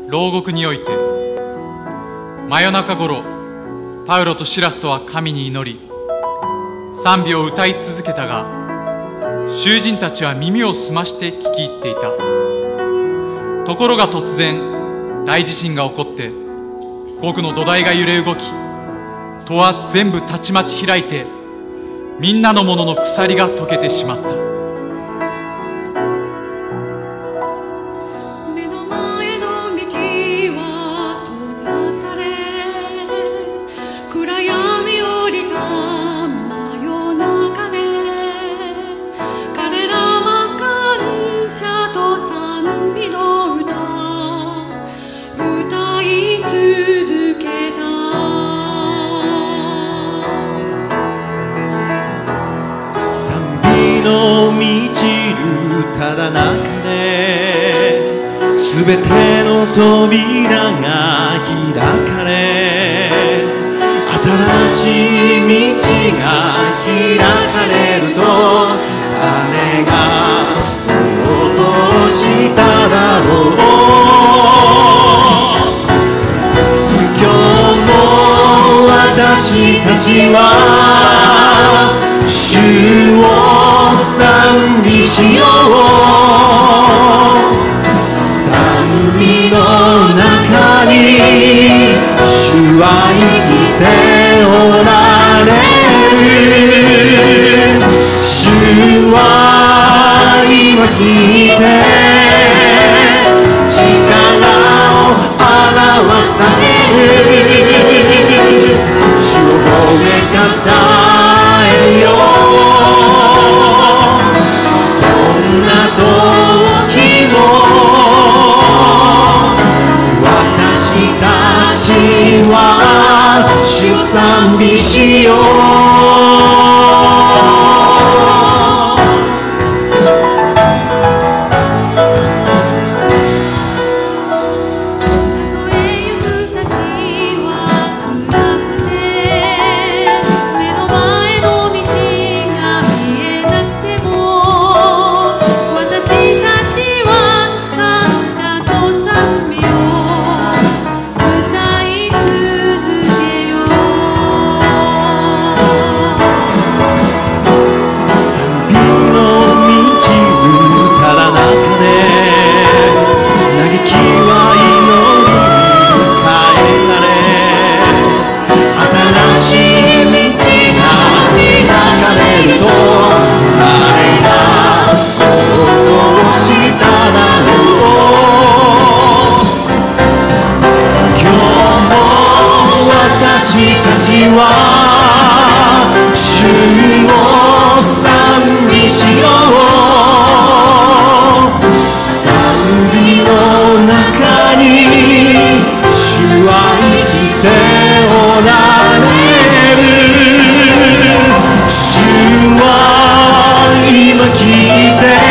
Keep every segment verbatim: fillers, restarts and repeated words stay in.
牢獄において、真夜中頃パウロとシラスとは神に祈り賛美を歌い続けたが、囚人たちは耳を澄まして聞き入っていた。ところが突然大地震が起こって、獄の土台が揺れ動き、戸は全部たちまち開いて、みんなのものの鎖が解けてしまった。 目の前の道は閉ざされ、暗闇降りた真夜中で、彼らは感謝と賛美の歌歌い続けた。 賛美の満ちるただ中で、すべての扉が開かれ、新しい道が開かれると、誰が想像しただろう。今日も私たちは主を賛美しよう。賛美の中に主は生きておられる。主は今聞いて力を表される。主を褒めたたえよう。どんな時も私たちは主賛美しよう。私たちは主を賛美しよう。賛美の中に主は生きておられる。主は今聞いて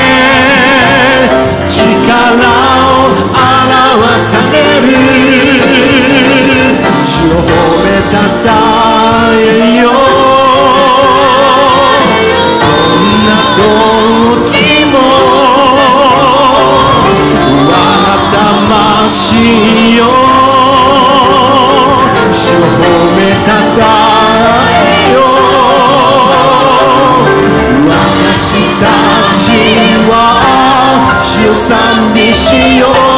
力を表される。主を褒めたたえよう。どんな時も我が魂よ。主を褒めたたえよう。私たちは主を賛美しよう。